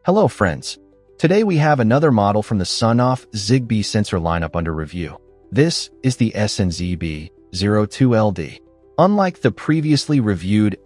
Hello friends. Today we have another model from the SONOFF ZigBee sensor lineup under review. This is the SNZB-02LD. Unlike the previously reviewed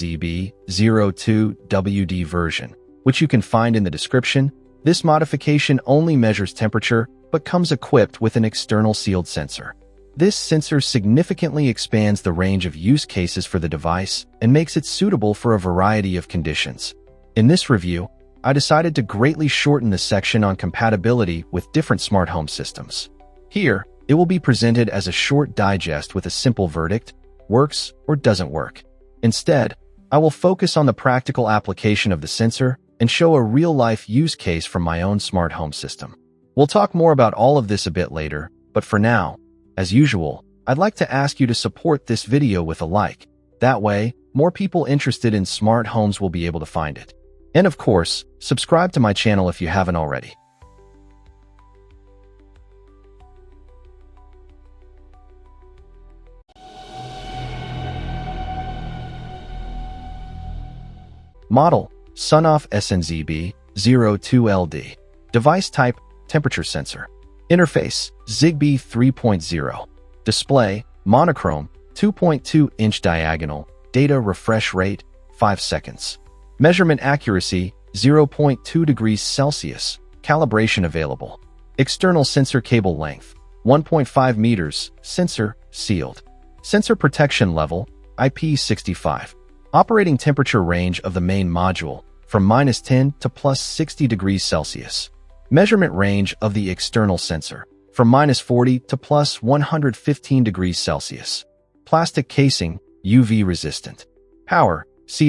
SNZB-02LD version, which you can find in the description, this modification only measures temperature but comes equipped with an external sealed sensor. This sensor significantly expands the range of use cases for the device and makes it suitable for a variety of conditions. In this review, I decided to greatly shorten the section on compatibility with different smart home systems. Here, it will be presented as a short digest with a simple verdict, works or doesn't work. Instead, I will focus on the practical application of the sensor and show a real-life use case from my own smart home system. We'll talk more about all of this a bit later, but for now, as usual, I'd like to ask you to support this video with a like. That way, more people interested in smart homes will be able to find it. And of course, subscribe to my channel if you haven't already. Model: SONOFF SNZB-02LD. Device type: temperature sensor. Interface: Zigbee 3.0. Display: monochrome, 2.2-inch diagonal. Data refresh rate: 5 seconds. Measurement accuracy: 0.2 degrees Celsius. Calibration available. External sensor cable length: 1.5 meters. Sensor sealed. Sensor protection level: IP65. Operating temperature range of the main module: from -10 to +60 degrees Celsius. Measurement range of the external sensor: from -40 to +115 degrees Celsius. Plastic casing: UV resistant. Power: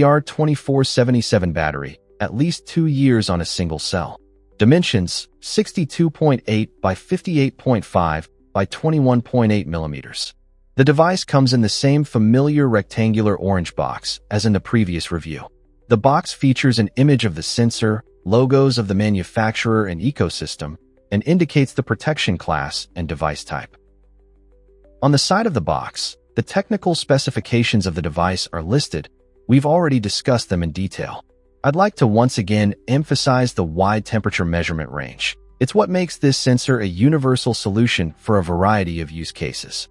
CR2477 battery, at least 2 years on a single cell. Dimensions: 62.8 by 58.5 by 21.8 millimeters. The device comes in the same familiar rectangular orange box as in the previous review. The box features an image of the sensor, logos of the manufacturer and ecosystem, and indicates the protection class and device type. On the side of the box, the technical specifications of the device are listed. We've already discussed them in detail. I'd like to once again emphasize the wide temperature measurement range. It's what makes this sensor a universal solution for a variety of use cases.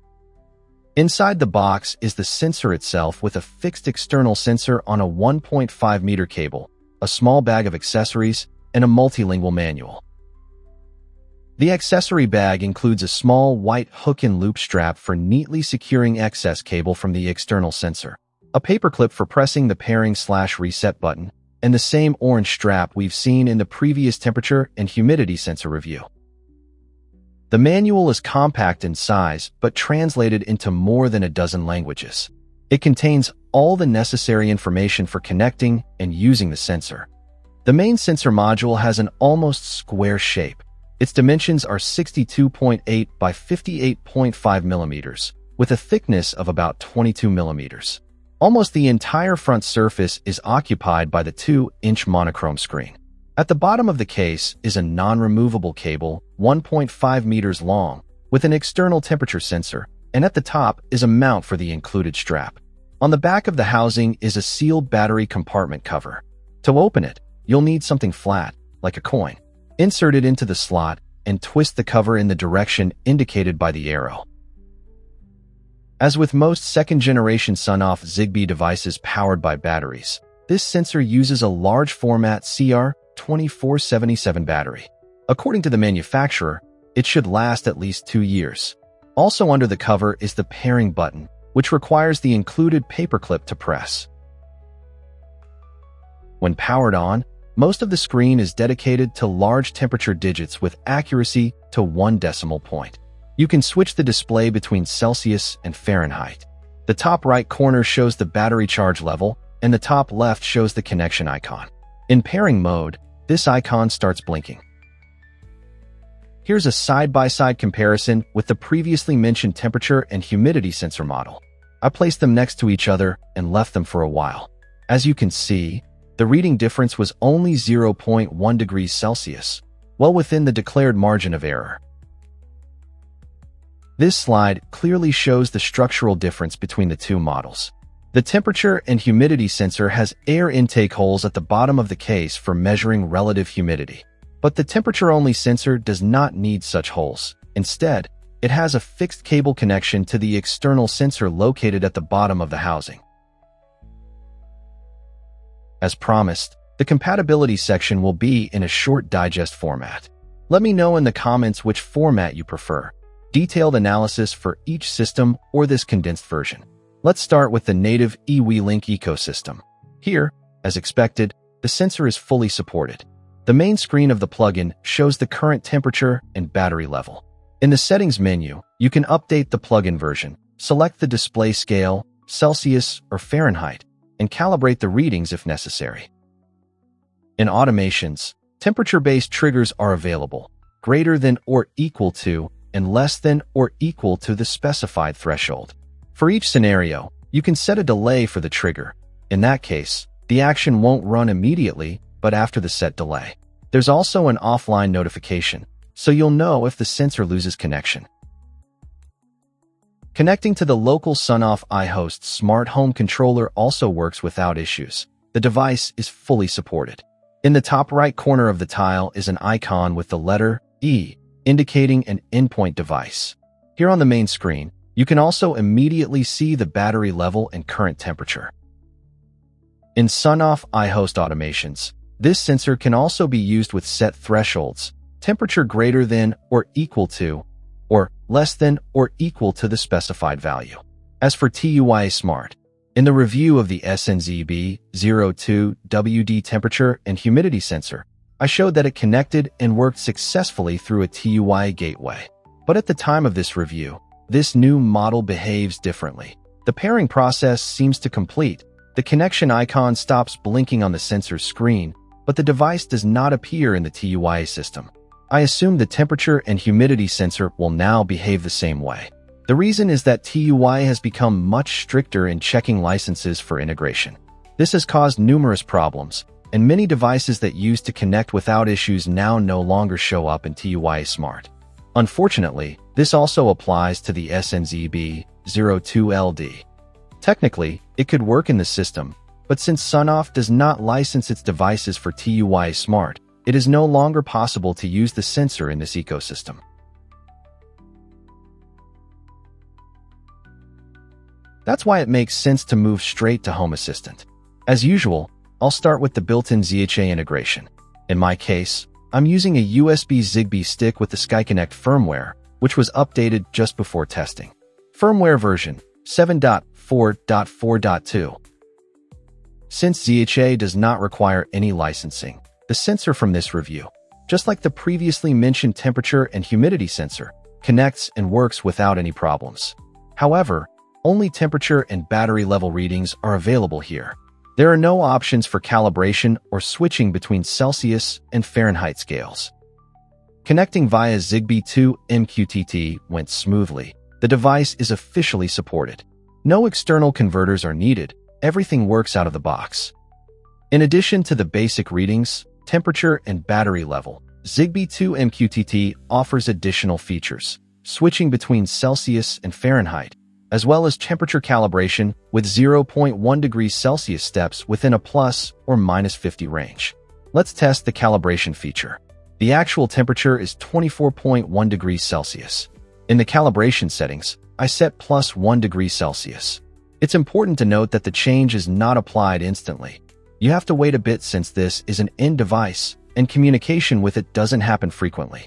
Inside the box is the sensor itself with a fixed external sensor on a 1.5 meter cable, a small bag of accessories, and a multilingual manual. The accessory bag includes a small white hook-and-loop strap for neatly securing excess cable from the external sensor, a paperclip for pressing the pairing/reset button, and the same orange strap we've seen in the previous temperature and humidity sensor review. The manual is compact in size, but translated into more than a dozen languages. It contains all the necessary information for connecting and using the sensor. The main sensor module has an almost square shape. Its dimensions are 62.8 by 58.5 millimeters, with a thickness of about 22 millimeters. Almost the entire front surface is occupied by the 2-inch monochrome screen. At the bottom of the case is a non-removable cable, 1.5 meters long, with an external temperature sensor, and at the top is a mount for the included strap. On the back of the housing is a sealed battery compartment cover. To open it, you'll need something flat, like a coin. Insert it into the slot and twist the cover in the direction indicated by the arrow. As with most second-generation SONOFF ZigBee devices powered by batteries, this sensor uses a large format CR2477 battery. According to the manufacturer, it should last at least 2 years. Also under the cover is the pairing button, which requires the included paperclip to press. When powered on, most of the screen is dedicated to large temperature digits with accuracy to 1 decimal point. You can switch the display between Celsius and Fahrenheit. The top right corner shows the battery charge level, and the top left shows the connection icon. In pairing mode, this icon starts blinking. Here's a side-by-side comparison with the previously mentioned temperature and humidity sensor model. I placed them next to each other and left them for a while. As you can see, the reading difference was only 0.1 degrees Celsius, well within the declared margin of error. This slide clearly shows the structural difference between the two models. The temperature and humidity sensor has air intake holes at the bottom of the case for measuring relative humidity. But the temperature-only sensor does not need such holes. Instead, it has a fixed cable connection to the external sensor located at the bottom of the housing. As promised, the compatibility section will be in a short digest format. Let me know in the comments which format you prefer, detailed analysis for each system or this condensed version. Let's start with the native eWeLink ecosystem. Here, as expected, the sensor is fully supported. The main screen of the plugin shows the current temperature and battery level. In the settings menu, you can update the plugin version, select the display scale, Celsius or Fahrenheit, and calibrate the readings if necessary. In automations, temperature-based triggers are available, greater than or equal to, and less than or equal to the specified threshold. For each scenario, you can set a delay for the trigger. In that case, the action won't run immediately, but after the set delay. There's also an offline notification, so you'll know if the sensor loses connection. Connecting to the local SONOFF iHost smart home controller also works without issues. The device is fully supported. In the top right corner of the tile is an icon with the letter E, indicating an endpoint device. Here on the main screen, you can also immediately see the battery level and current temperature. In SONOFF iHost automations, this sensor can also be used with set thresholds, temperature greater than or equal to, or less than or equal to the specified value. As for TUI Smart, in the review of the SNZB-02LD temperature and humidity sensor, I showed that it connected and worked successfully through a TUI gateway. But at the time of this review, this new model behaves differently. The pairing process seems to complete. The connection icon stops blinking on the sensor's screen, but the device does not appear in the TUI system. I assume the temperature and humidity sensor will now behave the same way. The reason is that TUI has become much stricter in checking licenses for integration. This has caused numerous problems, and many devices that used to connect without issues now no longer show up in TUI Smart. Unfortunately, this also applies to the SNZB-02LD. Technically, it could work in the system, but since SONOFF does not license its devices for TUI Smart, it is no longer possible to use the sensor in this ecosystem. That's why it makes sense to move straight to Home Assistant. As usual, I'll start with the built-in ZHA integration. In my case, I'm using a USB Zigbee stick with the SkyConnect firmware, which was updated just before testing. Firmware version 7.4.4.2. Since ZHA does not require any licensing, the sensor from this review, just like the previously mentioned temperature and humidity sensor, connects and works without any problems. However, only temperature and battery level readings are available here. There are no options for calibration or switching between Celsius and Fahrenheit scales. Connecting via Zigbee to MQTT went smoothly. The device is officially supported. No external converters are needed. Everything works out of the box. In addition to the basic readings, temperature and battery level, Zigbee to MQTT offers additional features, switching between Celsius and Fahrenheit, as well as temperature calibration with 0.1 degrees Celsius steps within a plus or minus 50 range. Let's test the calibration feature. The actual temperature is 24.1 degrees Celsius. In the calibration settings, I set plus 1 degree Celsius. It's important to note that the change is not applied instantly. You have to wait a bit since this is an end device, and communication with it doesn't happen frequently.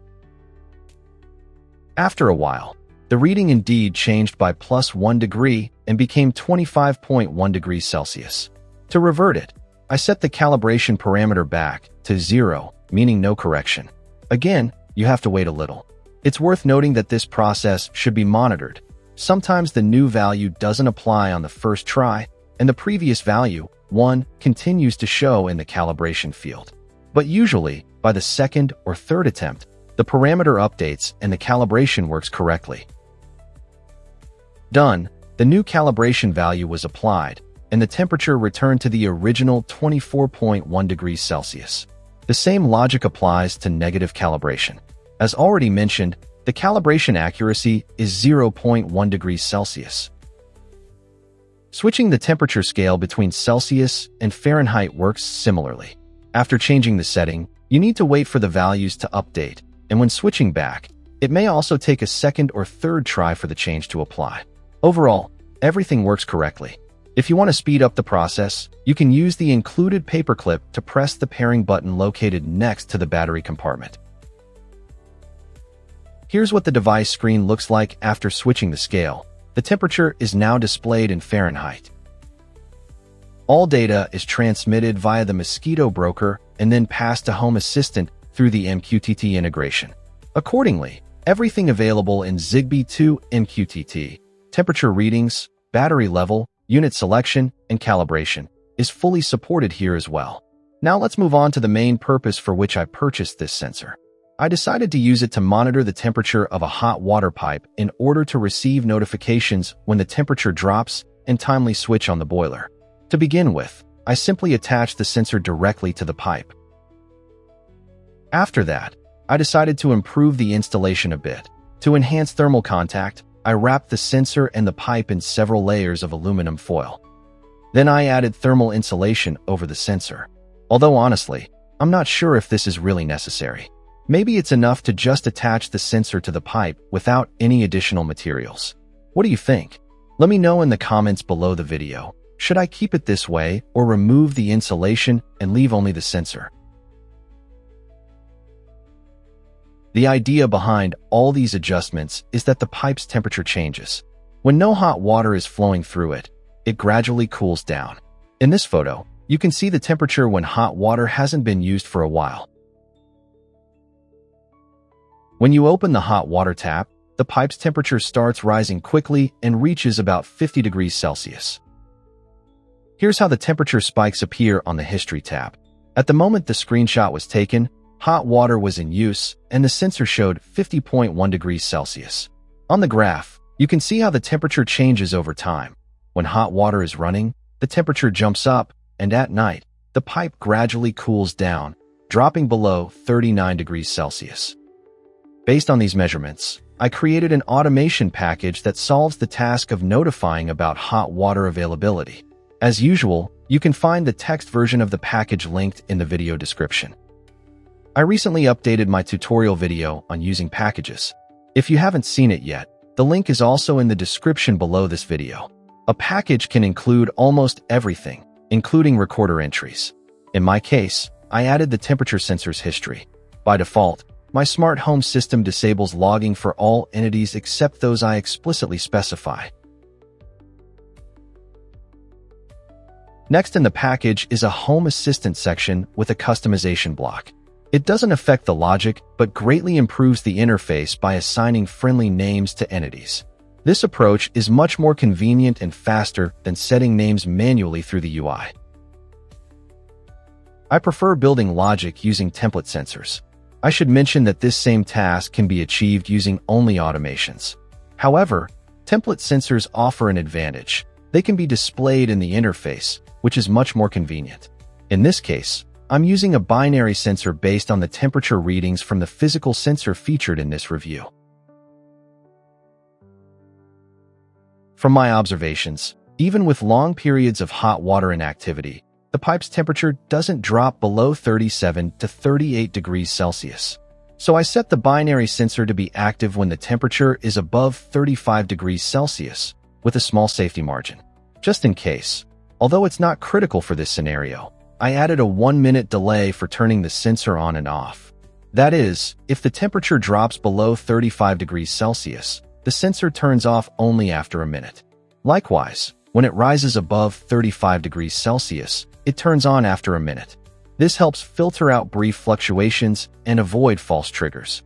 After a while, the reading indeed changed by plus 1 degree and became 25.1 degrees Celsius. To revert it, I set the calibration parameter back to 0, meaning no correction. Again, you have to wait a little. It's worth noting that this process should be monitored. Sometimes the new value doesn't apply on the first try, and the previous value, 1, continues to show in the calibration field. But usually, by the second or third attempt, the parameter updates and the calibration works correctly. Done, the new calibration value was applied, and the temperature returned to the original 24.1 degrees Celsius. The same logic applies to negative calibration. As already mentioned, the calibration accuracy is 0.1 degrees Celsius. Switching the temperature scale between Celsius and Fahrenheit works similarly. After changing the setting, you need to wait for the values to update, and when switching back, it may also take a second or third try for the change to apply. Overall, everything works correctly. If you want to speed up the process, you can use the included paperclip to press the pairing button located next to the battery compartment. Here's what the device screen looks like after switching the scale. The temperature is now displayed in Fahrenheit. All data is transmitted via the Mosquito broker and then passed to Home Assistant through the MQTT integration. Accordingly, everything available in Zigbee to MQTT, temperature readings, battery level, unit selection, and calibration, is fully supported here as well. Now let's move on to the main purpose for which I purchased this sensor. I decided to use it to monitor the temperature of a hot water pipe in order to receive notifications when the temperature drops and timely switch on the boiler. To begin with, I simply attached the sensor directly to the pipe. After that, I decided to improve the installation a bit. To enhance thermal contact, I wrapped the sensor and the pipe in several layers of aluminum foil. Then I added thermal insulation over the sensor. Although honestly, I'm not sure if this is really necessary. Maybe it's enough to just attach the sensor to the pipe without any additional materials. What do you think? Let me know in the comments below the video. Should I keep it this way or remove the insulation and leave only the sensor? The idea behind all these adjustments is that the pipe's temperature changes. When no hot water is flowing through it, it gradually cools down. In this photo, you can see the temperature when hot water hasn't been used for a while. When you open the hot water tap, the pipe's temperature starts rising quickly and reaches about 50 degrees Celsius. Here's how the temperature spikes appear on the History tab. At the moment the screenshot was taken, hot water was in use, and the sensor showed 50.1 degrees Celsius. On the graph, you can see how the temperature changes over time. When hot water is running, the temperature jumps up, and at night, the pipe gradually cools down, dropping below 39 degrees Celsius. Based on these measurements, I created an automation package that solves the task of notifying about hot water availability. As usual, you can find the text version of the package linked in the video description. I recently updated my tutorial video on using packages. If you haven't seen it yet, the link is also in the description below this video. A package can include almost everything, including recorder entries. In my case, I added the temperature sensor's history. By default, my smart home system disables logging for all entities except those I explicitly specify. Next in the package is a Home Assistant section with a customization block. It doesn't affect the logic, but greatly improves the interface by assigning friendly names to entities. This approach is much more convenient and faster than setting names manually through the UI. I prefer building logic using template sensors. I should mention that this same task can be achieved using only automations. However, template sensors offer an advantage. They can be displayed in the interface, which is much more convenient. In this case, I'm using a binary sensor based on the temperature readings from the physical sensor featured in this review. From my observations, even with long periods of hot water inactivity, the pipe's temperature doesn't drop below 37 to 38 degrees Celsius. So I set the binary sensor to be active when the temperature is above 35 degrees Celsius, with a small safety margin. Just in case, although it's not critical for this scenario, I added a 1-minute delay for turning the sensor on and off. That is, if the temperature drops below 35 degrees Celsius, the sensor turns off only after a minute. Likewise, when it rises above 35 degrees Celsius, it turns on after a minute. This helps filter out brief fluctuations and avoid false triggers.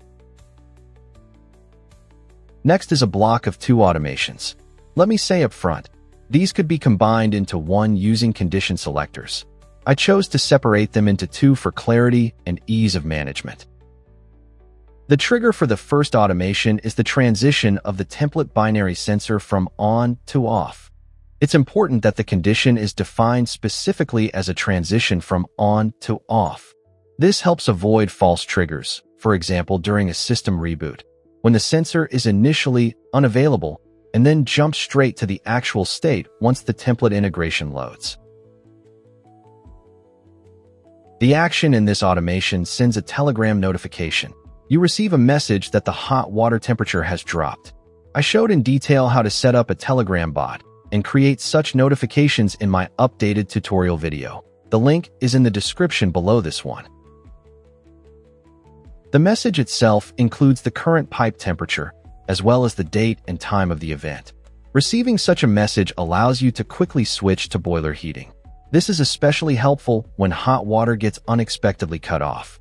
Next is a block of 2 automations. Let me say up front, these could be combined into one using condition selectors. I chose to separate them into 2 for clarity and ease of management. The trigger for the first automation is the transition of the template binary sensor from on to off. It's important that the condition is defined specifically as a transition from on to off. This helps avoid false triggers, for example during a system reboot. When the sensor is initially unavailable, and then jump straight to the actual state once the template integration loads. The action in this automation sends a Telegram notification. You receive a message that the hot water temperature has dropped. I showed in detail how to set up a Telegram bot and create such notifications in my updated tutorial video. The link is in the description below this one. The message itself includes the current pipe temperature, as well as the date and time of the event. Receiving such a message allows you to quickly switch to boiler heating. This is especially helpful when hot water gets unexpectedly cut off.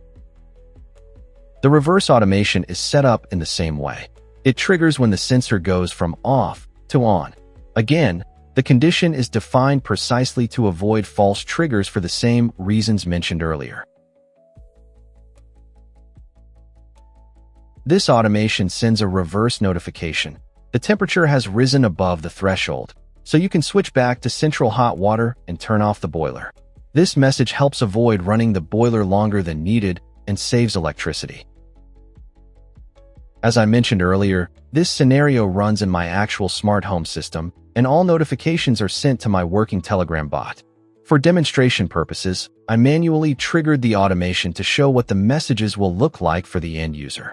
The reverse automation is set up in the same way. It triggers when the sensor goes from off to on. Again, the condition is defined precisely to avoid false triggers for the same reasons mentioned earlier. This automation sends a reverse notification. The temperature has risen above the threshold, so you can switch back to central hot water and turn off the boiler. This message helps avoid running the boiler longer than needed and saves electricity. As I mentioned earlier, this scenario runs in my actual smart home system, and all notifications are sent to my working Telegram bot. For demonstration purposes, I manually triggered the automation to show what the messages will look like for the end user.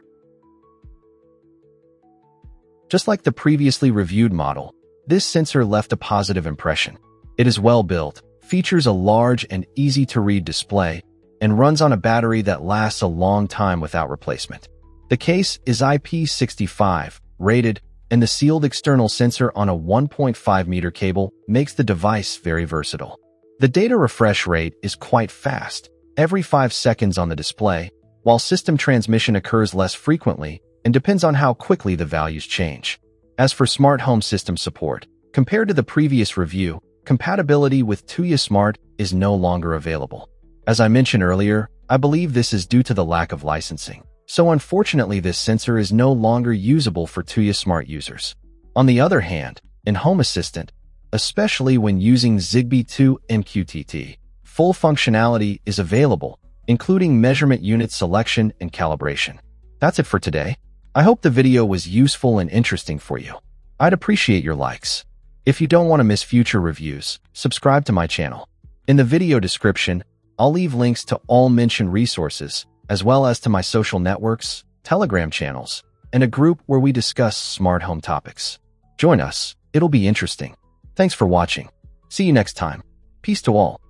Just like the previously reviewed model, this sensor left a positive impression. It is well built, features a large and easy-to-read display, and runs on a battery that lasts a long time without replacement. The case is IP65 rated, and the sealed external sensor on a 1.5 meter cable makes the device very versatile. The data refresh rate is quite fast, every 5 seconds on the display, while system transmission occurs less frequently and depends on how quickly the values change. As for smart home system support, compared to the previous review, compatibility with Tuya Smart is no longer available. As I mentioned earlier, I believe this is due to the lack of licensing. So unfortunately, this sensor is no longer usable for Tuya Smart users. On the other hand, in Home Assistant, especially when using Zigbee 2 MQTT, full functionality is available, including measurement unit selection and calibration. That's it for today. I hope the video was useful and interesting for you. I'd appreciate your likes. If you don't want to miss future reviews, subscribe to my channel. In the video description, I'll leave links to all mentioned resources, as well as to my social networks, Telegram channels, and a group where we discuss smart home topics. Join us, it'll be interesting. Thanks for watching. See you next time. Peace to all.